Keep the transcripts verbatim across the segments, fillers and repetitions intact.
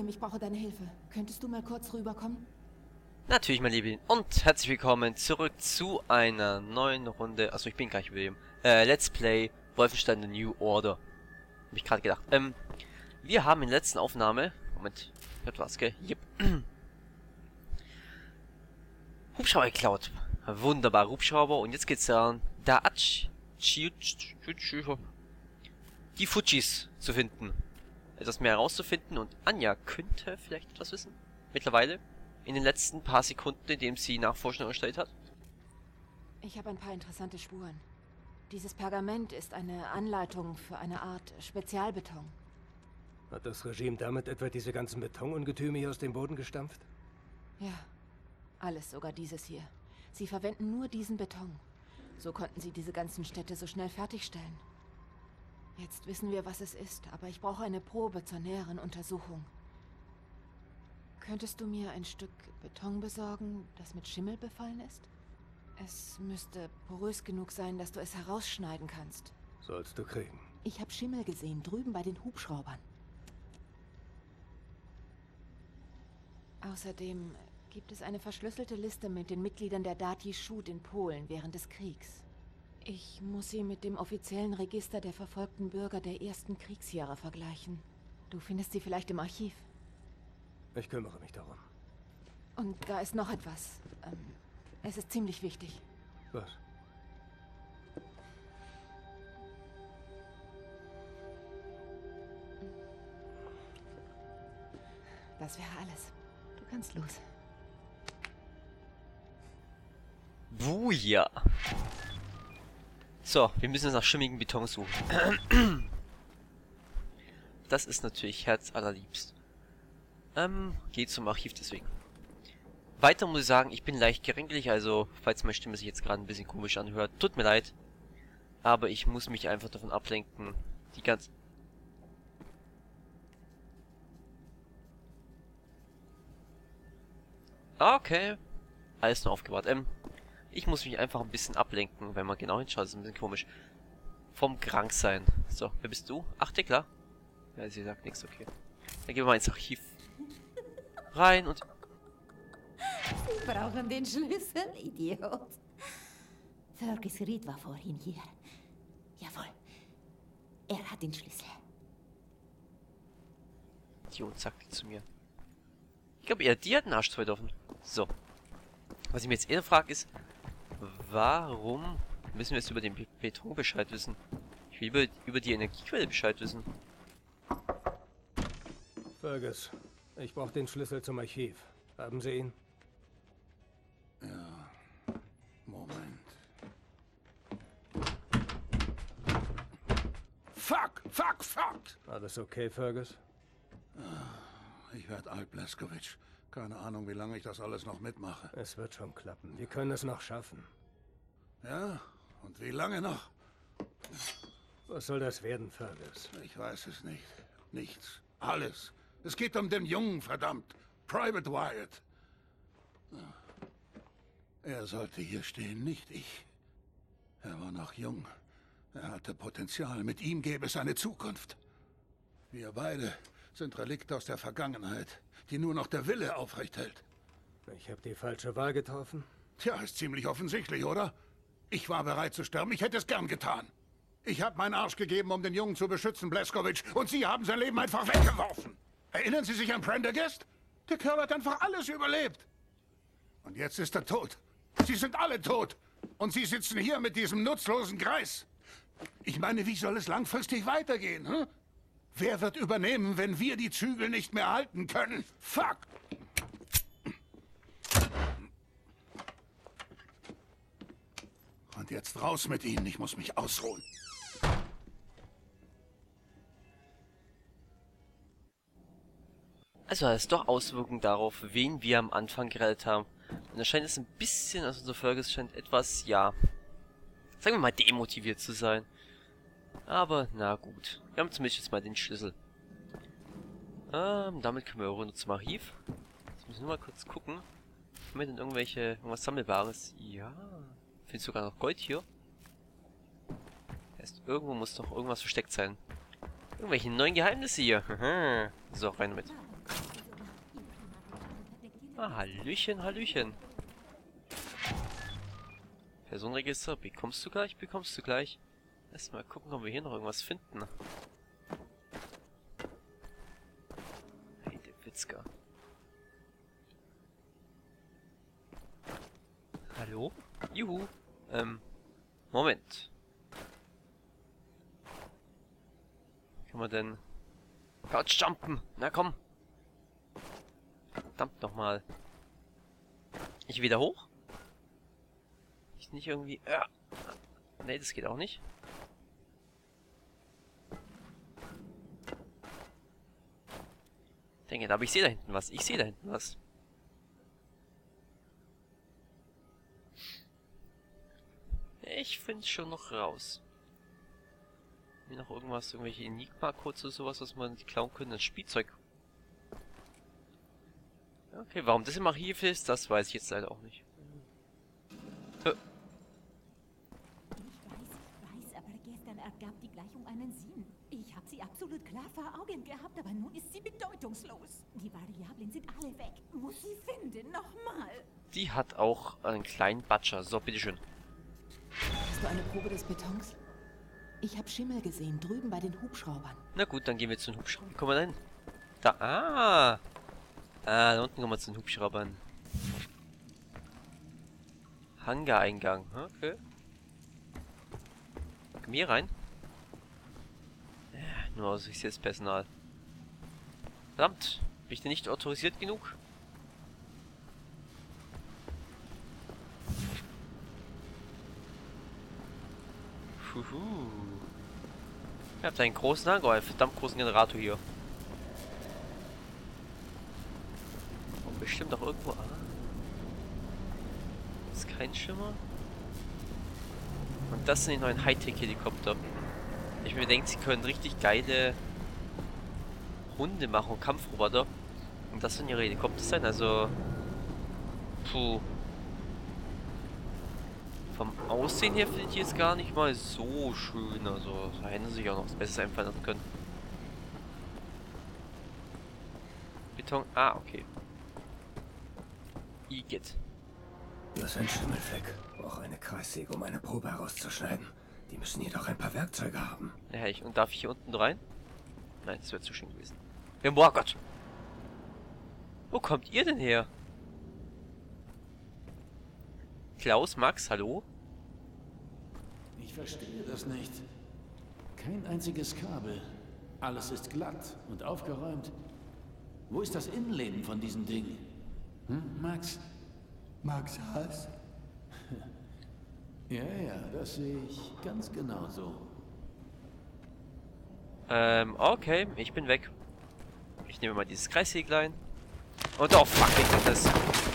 Problem. Ich brauche deine Hilfe. Könntest du mal kurz rüberkommen? Natürlich, mein Liebling. Und herzlich willkommen zurück zu einer neuen Runde. Also ich bin gleich über dem äh, Let's Play Wolfenstein The New Order. Hab ich gerade gedacht. Ähm, wir haben in der letzten Aufnahme... Moment, das war's, gell? Yep. Hubschrauber geklaut. Wunderbar, Hubschrauber. Und jetzt geht's daran, da die Fujis zu finden. Etwas mehr herauszufinden. Und Anja könnte vielleicht etwas wissen. Mittlerweile. In den letzten paar Sekunden, indem sie Nachforschung erstellt hat. Ich habe ein paar interessante Spuren. Dieses Pergament ist eine Anleitung für eine Art Spezialbeton. Hat das Regime damit etwa diese ganzen Betonungetüme hier aus dem Boden gestampft? Ja, alles, sogar dieses hier. Sie verwenden nur diesen Beton. So konnten sie diese ganzen Städte so schnell fertigstellen. Jetzt wissen wir, was es ist, aber ich brauche eine Probe zur näheren Untersuchung. Könntest du mir ein Stück Beton besorgen, das mit Schimmel befallen ist? Es müsste porös genug sein, dass du es herausschneiden kannst. Sollst du kriegen. Ich habe Schimmel gesehen, drüben bei den Hubschraubern. Außerdem gibt es eine verschlüsselte Liste mit den Mitgliedern der Dati Schut in Polen während des Kriegs. Ich muss sie mit dem offiziellen Register der verfolgten Bürger der ersten Kriegsjahre vergleichen. Du findest sie vielleicht im Archiv. Ich kümmere mich darum. Und da ist noch etwas. Ähm, es ist ziemlich wichtig. Was? Das wäre alles. Du kannst los. Buja. So, wir müssen jetzt nach schimmigen Beton suchen. Das ist natürlich herzallerliebst. Ähm, geht zum Archiv deswegen. Weiter muss ich sagen, ich bin leicht geränklich, also falls meine Stimme sich jetzt gerade ein bisschen komisch anhört, tut mir leid. Aber ich muss mich einfach davon ablenken, die ganze... Okay. Alles nur aufgebaut. Ähm, ich muss mich einfach ein bisschen ablenken, wenn man genau hinschaut, ist ein bisschen komisch. Vom Kranksein. So, wer bist du? Ach, Dekla. Ja, sie sagt nichts, okay. Dann gehen wir mal ins Archiv rein und... Sie brauchen den Schlüssel, Idiot. Fergus Reed war vorhin hier. Jawohl. Er hat den Schlüssel. Idiot, sagte zu mir. Ich glaube eher, die hat einen Arsch zu weit offen. So. Was ich mir jetzt eher frage ist, warum müssen wir jetzt über den Be Beton Bescheid wissen? Ich will über, über die Energiequelle Bescheid wissen. Fergus, ich brauche den Schlüssel zum Archiv. Haben Sie ihn? Ja, Moment. Fuck, fuck, fuck! Alles okay, Fergus? Ich werde alt, Blazkowicz. Keine Ahnung, wie lange ich das alles noch mitmache. Es wird schon klappen. Wir können es noch schaffen. Ja? Und wie lange noch? Was soll das werden, Fergus? Ich weiß es nicht. Nichts. Alles. Es geht um den Jungen, verdammt. Private Wyatt. Er sollte hier stehen, nicht ich. Er war noch jung. Er hatte Potenzial. Mit ihm gäbe es eine Zukunft. Wir beide sind Relikte aus der Vergangenheit, die nur noch der Wille aufrecht hält. Ich habe die falsche Wahl getroffen. Tja, ist ziemlich offensichtlich, oder? Ich war bereit zu sterben. Ich hätte es gern getan. Ich habe meinen Arsch gegeben, um den Jungen zu beschützen, Blazkowicz, und Sie haben sein Leben einfach weggeworfen. Erinnern Sie sich an Prendergast? Der Kerl hat einfach alles überlebt. Und jetzt ist er tot. Sie sind alle tot. Und Sie sitzen hier mit diesem nutzlosen Greis. Ich meine, wie soll es langfristig weitergehen, hm? Wer wird übernehmen, wenn wir die Zügel nicht mehr halten können? Fuck! Und jetzt raus mit Ihnen. Ich muss mich ausruhen. Also hat es doch Auswirkungen darauf, wen wir am Anfang gerettet haben. Und da scheint es ein bisschen, also unser Fergus scheint etwas, ja, sagen wir mal, demotiviert zu sein. Aber, na gut. Wir haben zumindest jetzt mal den Schlüssel. Ähm, damit können wir runter zum Archiv. Jetzt müssen wir nur mal kurz gucken. Haben wir denn irgendwelche, irgendwas Sammelbares? Ja. Findest sogar noch Gold hier? Heißt, irgendwo muss doch irgendwas versteckt sein. Irgendwelche neuen Geheimnisse hier. So, rein damit. Ah, Hallöchen, Hallöchen. Personenregister, bekommst du gleich, bekommst du gleich. Erstmal gucken, ob wir hier noch irgendwas finden. Hey, der Witzka. Hallo? Juhu. Ähm, Moment. Kann man denn... Couch jumpen! Na komm! Verdammt nochmal. Ich wieder hoch? Ich nicht irgendwie... Äh. Ne, das geht auch nicht. Ich denke, aber ich sehe da hinten was. Ich sehe da hinten was. Ich finde schon noch raus. Hier noch irgendwas, irgendwelche Enigma-Codes oder sowas, was man klauen können. Das Spielzeug. Okay, warum das im Archiv ist, das weiß ich jetzt leider auch nicht. Hö. Ich weiß, ich weiß, aber gestern ergab die Gleichung einen Sinn. Ich habe sie absolut klar vor Augen gehabt, aber nun ist sie bedeutungslos. Die Variablen sind alle weg. Muss sie finden, nochmal. Die hat auch einen kleinen Batscher. So, bitteschön. Hast du eine Probe des Betons? Ich habe Schimmel gesehen, drüben bei den Hubschraubern. Na gut, dann gehen wir zu den Hubschraubern. Wie kommen wir da hin? Da, ah! Ah, da unten kommen wir zu den Hubschraubern. Hangar-Eingang, okay. Komm hier rein. Ja, nur aus, ich sehe das Personal. Verdammt, bin ich denn nicht autorisiert genug? Huhu. Ihr habt einen großen Hangar, einen verdammt großen Generator hier. Und bestimmt auch irgendwo. Ah. Ist kein Schimmer. Und das sind die neuen Hightech-Helikopter. Ich mir denke, sie können richtig geile Hunde machen und Kampfroboter. Und das sollen ihre Helikopter sein, also. Puh. Vom Aussehen her finde ich jetzt gar nicht mal so schön. Also, da hätten sie sich auch noch was Besseres einfallen lassen können. Beton. Ah, okay. Igitt. Das ist ein Schimmelfleck. Brauche eine Kreissäge, um eine Probe herauszuschneiden. Die müssen jedoch ein paar Werkzeuge haben. Ja, ich, und darf ich hier unten rein? Nein, das wäre zu schön gewesen. Ja, boah Gott. Wo kommt ihr denn her? Klaus, Max, hallo? Ich verstehe das nicht. Kein einziges Kabel. Alles ist glatt und aufgeräumt. Wo ist das Innenleben von diesem Ding? Hm, Max? Max Haas? Ja, ja, das sehe ich ganz genau so. Ähm, okay, ich bin weg. Ich nehme mal dieses Kreishäklein. Und oh fuck, ich mach das.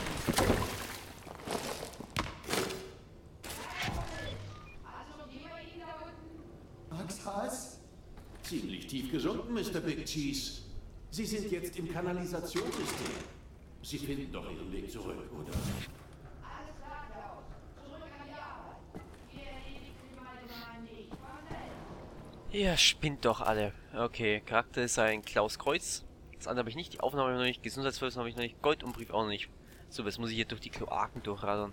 Max Haas? Ziemlich tief gesunken, Mister Big Cheese. Sie sind jetzt im Kanalisationssystem. Sie finden doch Ihren Weg zurück, oder? Ihr spinnt doch alle. Okay, Charakter ist ein Klaus Kreuz. Das andere habe ich nicht, die Aufnahme habe ich noch nicht, Gesundheitsverlust habe ich noch nicht, Gold und Brief auch noch nicht. So, jetzt muss ich hier durch die Kloaken durchradern.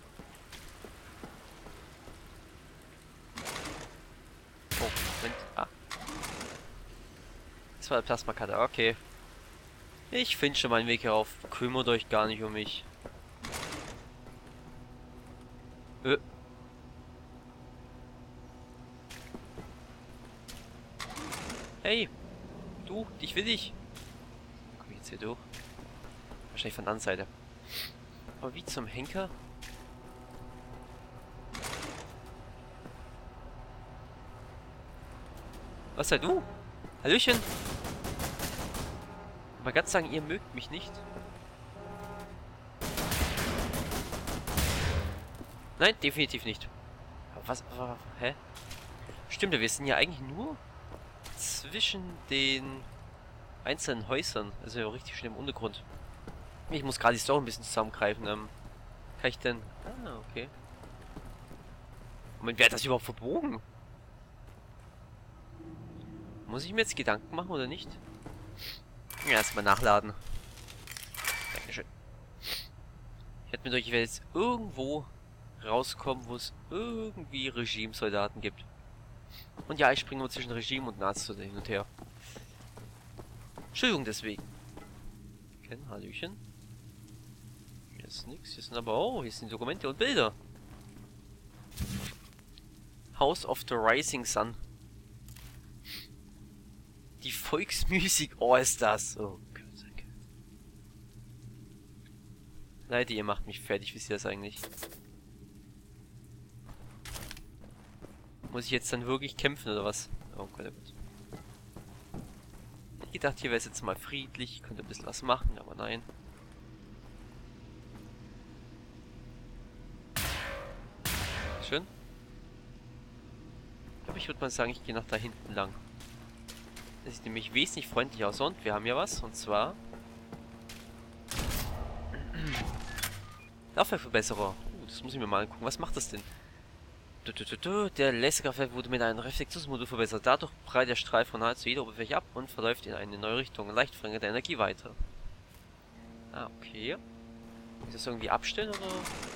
Oh, Moment. Ah. Das war der Plasmakater, okay. Ich finde schon meinen Weg herauf. Kümmert euch gar nicht um mich. Äh. Hey! Du, ich will dich! Komm ich jetzt hier durch? Wahrscheinlich von der anderen Seite. Aber wie zum Henker? Was seid du? Hallöchen! Mal ganz sagen, ihr mögt mich nicht. Nein, definitiv nicht. Aber was, aber, hä? Stimmt, wir sind ja eigentlich nur zwischen den einzelnen Häusern. Also ja richtig schön im Untergrund. Ich muss gerade die Story ein bisschen zusammengreifen. Ähm, kann ich denn... Ah, okay. Moment, wer hat das überhaupt verbogen? Muss ich mir jetzt Gedanken machen oder nicht? Ja, erstmal nachladen. Dankeschön. Ich hätte mit euch, ich werde jetzt irgendwo rauskommen, wo es irgendwie Regimesoldaten gibt. Und ja, ich springe nur zwischen Regime und Nazis hin und her. Entschuldigung deswegen. Ken, Hallöchen. Hier ist nichts. Hier sind aber... Oh, hier sind Dokumente und Bilder. House of the Rising Sun. Die Volksmusik. Oh, ist das. Oh Gott. Leute, ihr macht mich fertig. Wisst ihr das eigentlich? Muss ich jetzt dann wirklich kämpfen oder was? Oh Gott, oh Gott. Ich dachte, hier wäre es jetzt mal friedlich. Könnte ein bisschen was machen, aber nein. Schön. Aber ich würde mal sagen, ich gehe nach da hinten lang. Das sieht nämlich wesentlich freundlicher aus. Und wir haben ja was. Und zwar... Laufwerkverbesserer. Uh, das muss ich mir mal angucken. Was macht das denn? Du, du, du, du. Der Laserkraftwerk wurde mit einem Reflexionsmodul verbessert. Dadurch prallt der Strahl von nahezu jeder Oberfläche ab und verläuft in eine neue Richtung. Leicht verringert der Energie weiter. Ah, okay. Muss ich das irgendwie abstellen oder?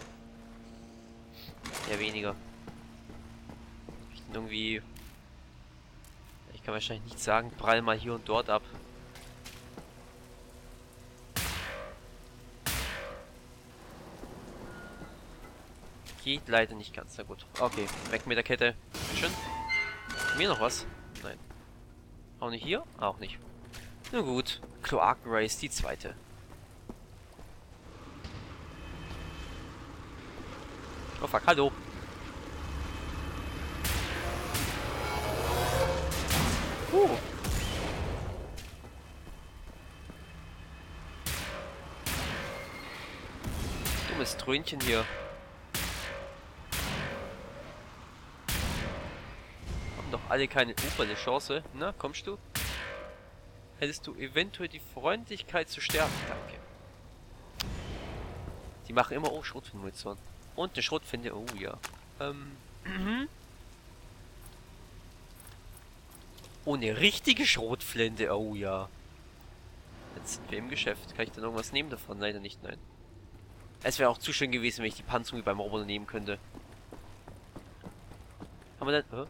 Ja, weniger. Ich denn irgendwie... Ich kann wahrscheinlich nicht sagen, prall mal hier und dort ab. Geht leider nicht ganz. Na gut. Okay, weg mit der Kette. Schön. Mir noch was? Nein. Auch nicht hier? Auch nicht. Na gut. Kloakenrace, die zweite. Oh fuck, hallo. Uh. Dummes Trönchen hier. Haben doch alle keine Ufer Chance. Na, kommst du? Hättest du eventuell die Freundlichkeit zu sterben? Danke. Die machen immer auch Schrotflintenmunition. Und eine Schrotflinte, oh ja. Ähm. Mhm. Oh, eine richtige Schrotflinte, oh ja. Jetzt sind wir im Geschäft. Kann ich denn irgendwas nehmen davon? Leider nicht, nein. Es wäre auch zu schön gewesen, wenn ich die Panzerung wie beim Roboter nehmen könnte. Haben wir denn... Hä?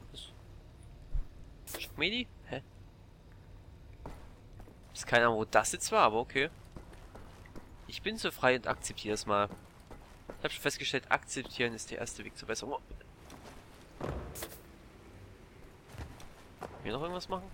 Was? Schockmedi? Hä? Ist keine Ahnung, wo das jetzt war, aber okay. Ich bin so frei und akzeptiere es mal. Ich habe schon festgestellt, akzeptieren ist der erste Weg zur Besserung. Oh. Wir noch irgendwas machen?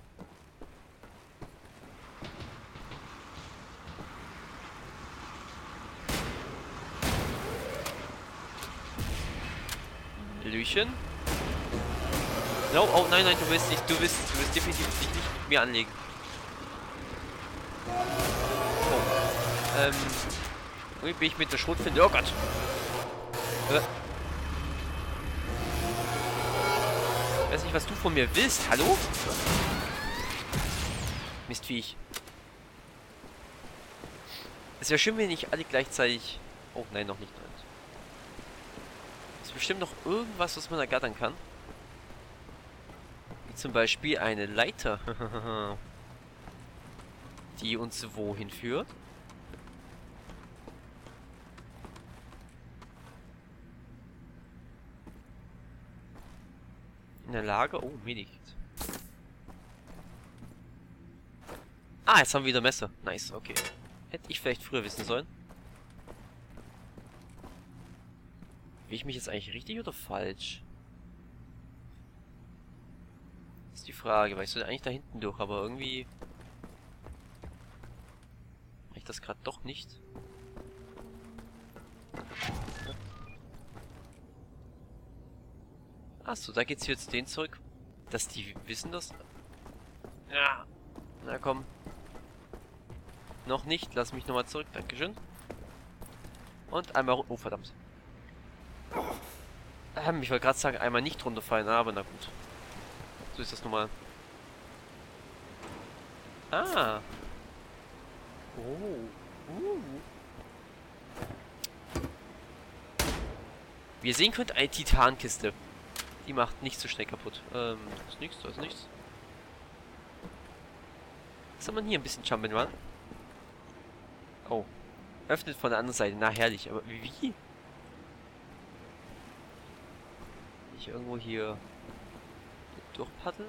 Lüchen? No, oh nein, nein, du willst nicht, du willst, du willst definitiv dich nicht mit mir anlegen. Oh. Ähm. Wie bin ich mit der Schrotflinte? Oh Gott! Äh. Ich weiß nicht, was du von mir willst. Hallo? Mistviech. Es wäre schön, wenn nicht alle gleichzeitig... Oh, nein, noch nicht. Es ist bestimmt noch irgendwas, was man ergattern kann. Wie zum Beispiel eine Leiter. Die uns wohin führt? In der Lage... Oh, Medikit. Ah, jetzt haben wir wieder Messer. Nice, okay. Hätte ich vielleicht früher wissen sollen. Will ich mich jetzt eigentlich richtig oder falsch? Das ist die Frage, weil ich sollte eigentlich da hinten durch, aber irgendwie... Mache ich das gerade doch nicht? Achso, da geht's jetzt den zurück. Dass die wissen das? Ja. Na komm. Noch nicht. Lass mich nochmal zurück. Dankeschön. Und einmal... Oh, verdammt. Ähm, ich wollte gerade sagen, einmal nicht runterfallen, aber na gut. So ist das normal. Ah. Oh. Uh. Wie ihr sehen könnt, eine Titankiste. Die macht nicht so schnell kaputt. Ähm, da ist nichts, da ist nichts. Was haben wir hier? Ein bisschen Jump'n'Run. Oh. öffnet von der anderen Seite. Na, herrlich. Aber wie? wie? Ich irgendwo hier durchpaddeln?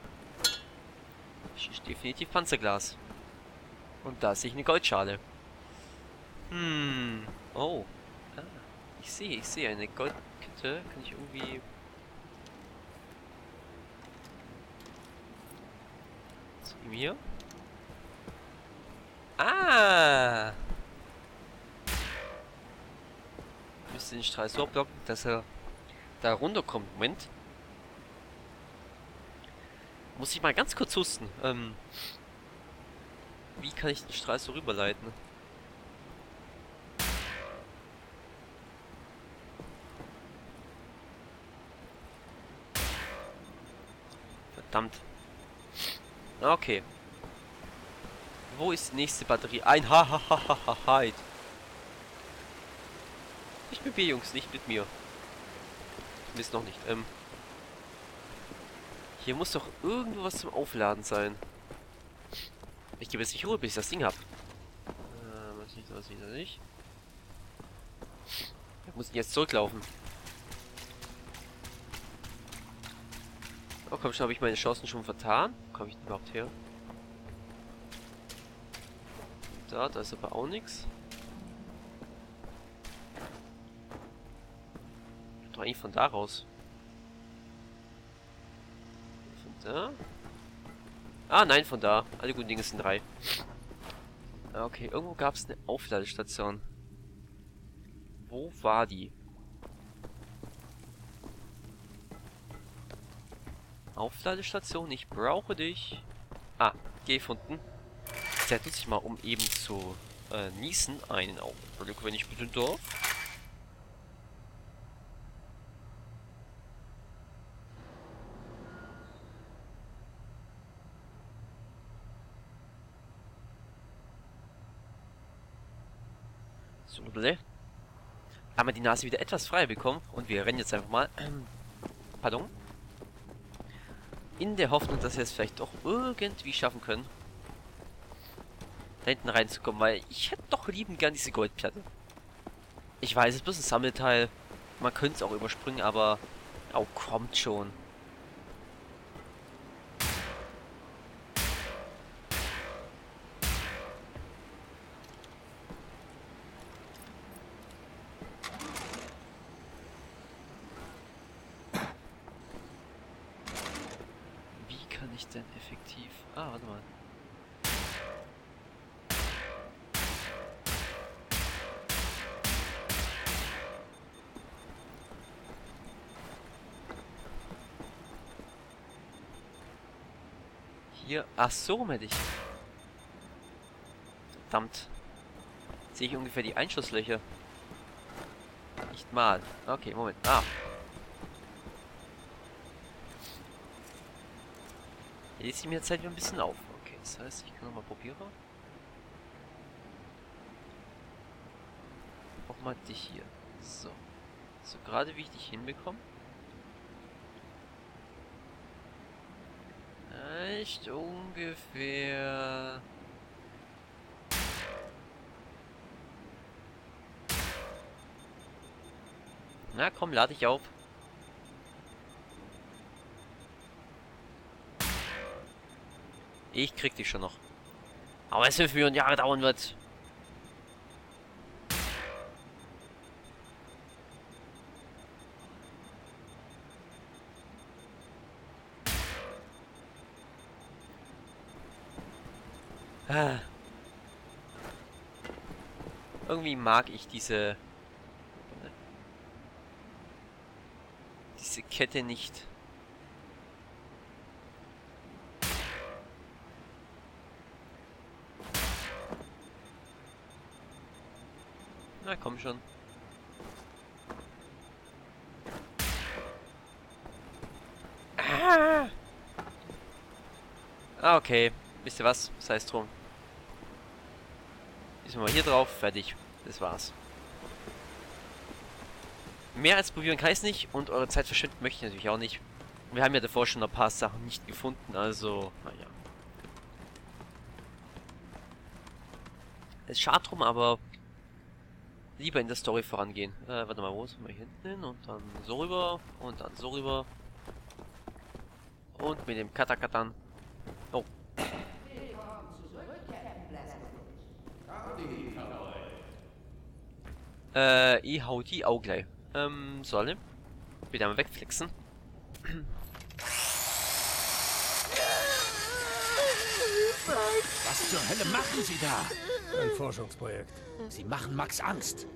Hier ist definitiv Panzerglas. Und da sehe ich eine Goldschale. Hm. Oh. Ah, ich sehe, ich sehe eine Goldkette. Kann ich irgendwie... So, hier. Ah! Ich müsste den Strahl so blocken, dass er da runterkommt. Moment. Muss ich mal ganz kurz husten. Ähm, wie kann ich den Strahl so rüberleiten? Verdammt. Okay. Wo ist die nächste Batterie? Ein ha ha ha ha ha halt. Nicht mit mir, Jungs, nicht mit mir. Wisst noch nicht. Ähm. Hier muss doch irgendwo was zum Aufladen sein. Ich gebe jetzt nicht Ruhe, bis ich das Ding habe. Äh, was nicht, was wieder nicht. Ich muss jetzt zurücklaufen. Oh, komm schon, habe ich meine Chancen schon vertan? Wo komme ich denn überhaupt her? Da, da ist aber auch nichts. Doch eigentlich von da raus. Von da? Ah, nein, von da. Alle guten Dinge sind drei. Okay, irgendwo gab es eine Aufladestation. Wo war die? Aufladestation, ich brauche dich. Ah, gefunden. Jetzt nutze ich mal, um eben zu äh, niesen. Einen Augenblick, wenn ich bitte darf. So, bitte. Haben wir die Nase wieder etwas frei bekommen und wir rennen jetzt einfach mal. Ähm, pardon. In der Hoffnung, dass wir es vielleicht doch irgendwie schaffen können, da hinten reinzukommen, weil ich hätte doch liebend gern diese Goldplatte. Ich weiß, es ist bloß ein Sammelteil. Man könnte es auch überspringen, aber... Oh, kommt schon. Wie kann ich denn effektiv... Ah, warte mal. Hier. Ach so, hätte ich. Verdammt. Sehe ich ungefähr die Einschusslöcher. Nicht mal. Okay, Moment. Ah. Hier lädt sie mir jetzt halt wieder ein bisschen auf. Okay, das heißt, ich kann nochmal probieren. Auch mal dich hier. So. So, gerade wie ich dich hinbekomme. Echt ungefähr. Na komm, lade ich auf. Ich krieg dich schon noch. Aber es fünf Millionen Jahre dauern wird. Ah. Irgendwie mag ich diese diese Kette nicht. Na komm schon. Ah, ah okay. Wisst ihr was? Sei es drum. Ist mal hier drauf. Fertig. Das war's. Mehr als probieren kann ich es nicht. Und eure Zeit verschwenden möchte ich natürlich auch nicht. Wir haben ja davor schon ein paar Sachen nicht gefunden. Also, naja. Es ist schade drum, aber lieber in der Story vorangehen. Äh, warte mal, wo ist mal hier hinten hin und dann so rüber und dann so rüber. Und mit dem Katakatan. Oh. Äh, ich hau die auch gleich. Ähm, soll wieder mal wegflixen. Was zur Hölle machen Sie da? Ein Forschungsprojekt. Sie machen Max Angst.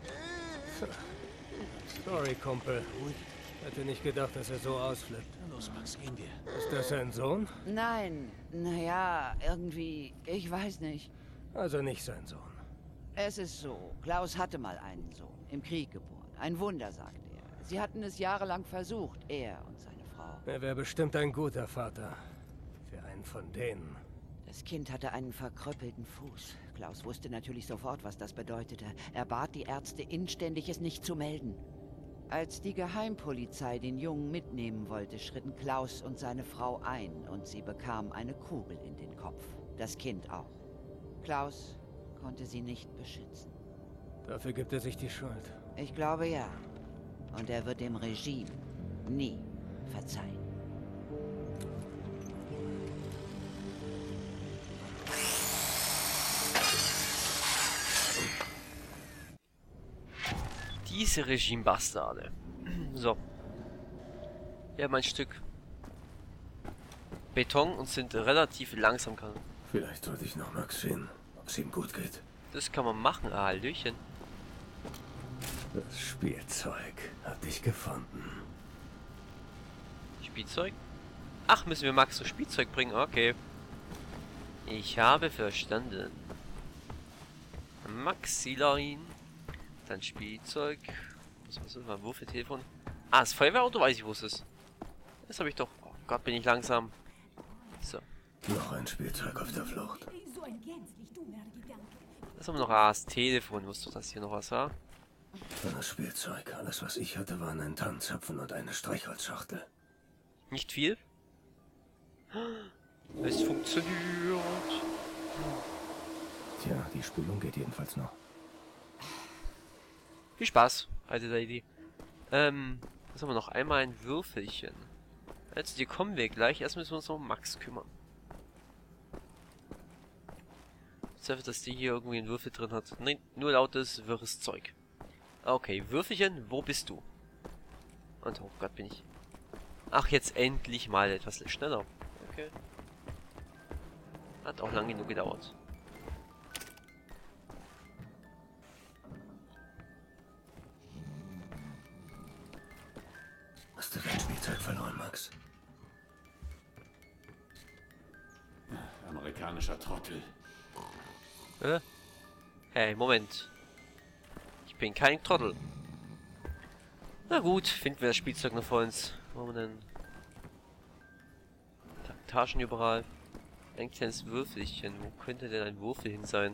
Sorry, Kumpel. Hätte nicht gedacht, dass er so ausflippt. Los, Max, gehen wir. Ist das sein Sohn? Nein, naja, irgendwie, ich weiß nicht. Also nicht sein Sohn. Es ist so, Klaus hatte mal einen Sohn, im Krieg geboren. Ein Wunder, sagt er. Sie hatten es jahrelang versucht, er und seine Frau. Er wäre bestimmt ein guter Vater. Für einen von denen. Das Kind hatte einen verkrüppelten Fuß. Klaus wusste natürlich sofort, was das bedeutete. Er bat die Ärzte inständig, es nicht zu melden. Als die Geheimpolizei den Jungen mitnehmen wollte, schritten Klaus und seine Frau ein und sie bekamen eine Kugel in den Kopf. Das Kind auch. Klaus konnte sie nicht beschützen. Dafür gibt er sich die Schuld. Ich glaube ja. Und er wird dem Regime nie verzeihen. Diese Regime-Bastarde. So. Wir haben ein Stück Beton und sind relativ langsam. Kann. Vielleicht sollte ich noch Max sehen, ob es ihm gut geht. Das kann man machen, ah, Hallöchen. Das Spielzeug hat dich gefunden. Spielzeug? Ach, müssen wir Max so Spielzeug bringen? Okay. Ich habe verstanden. Maxilein. Dann Spielzeug. Was ist das? Mein Wurftelefon. Ah, das Feuerwehrauto weiß ich, wo es ist. Das habe ich doch. Oh Gott, bin ich langsam. So. Noch ein Spielzeug auf der Flucht. So ein gänzlich dummer Gedanke. Das haben wir noch. Ah, das Telefon. Wusstest du, dass hier noch was war? Das Spielzeug. Alles, was ich hatte, waren ein Tannenzapfen und eine Streichholzschachtel. Nicht viel. Es funktioniert. Tja, die Spülung geht jedenfalls noch. Viel Spaß, alte Lady. Ähm, was haben wir noch? Einmal ein Würfelchen. Also, die kommen wir gleich. Erst müssen wir uns noch um Max kümmern. Ich hoffe, dass die hier irgendwie einen Würfel drin hat. Nein, nur lautes, wirres Zeug. Okay, Würfelchen, wo bist du? Und oh Gott, bin ich. Ach, jetzt endlich mal etwas schneller. Okay. Hat auch lange genug gedauert. Hast du dein Spielzeug verloren, Max? Amerikanischer Trottel. Äh? Hey, Moment. Ich bin kein Trottel. Na gut, finden wir das Spielzeug noch vor uns. Wo haben wir denn? Ta Taschen überall. Ein kleines Würfelchen. Wo könnte denn ein Würfel hin sein?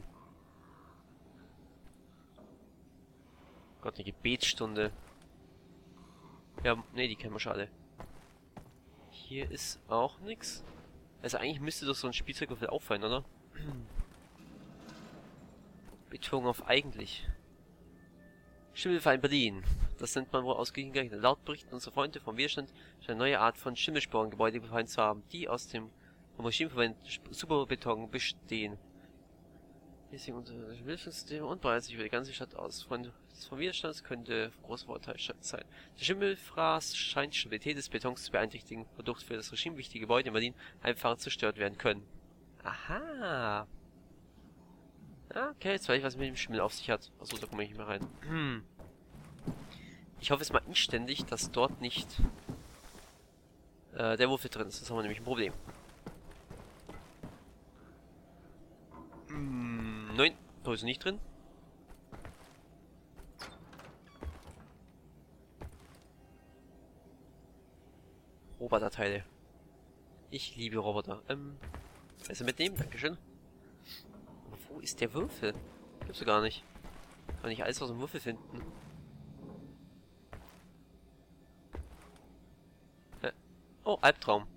Gott, eine Gebetsstunde. Ja, ne, die kennen wir schon alle. Hier ist auch nichts. Also eigentlich müsste doch so ein Spielzeugwürfel auffallen, oder? Betonung auf eigentlich. Schimmelverein Berlin. Das nennt man wohl ausgeglichen gerechnet. Laut Berichten unserer Freunde vom Widerstand scheint eine neue Art von Schimmelsporengebäude gefallen zu haben, die aus dem vom Regime verwendeten Superbeton bestehen. Deswegen unser Schimmelsystem und breitet sich über die ganze Stadt aus. Freunde des vom Widerstands könnte großer Vorteil sein. Der Schimmelfraß scheint die Stabilität des Betons zu beeinträchtigen, wodurch für das Regime wichtige Gebäude in Berlin einfach zerstört werden können. Aha. Okay, jetzt weiß ich, was mit dem Schimmel auf sich hat. Achso, da komme ich nicht mehr rein. Hm. Ich hoffe jetzt mal inständig, dass dort nicht äh, der Würfel drin ist. Das haben wir nämlich ein Problem. Hm, nein, da ist er nicht drin. Roboterteile. Ich liebe Roboter. Ähm, also mitnehmen, dankeschön. Aber wo ist der Würfel? Gibt's du gar nicht. Kann ich alles aus dem Würfel finden. Hä? Oh, Albtraum.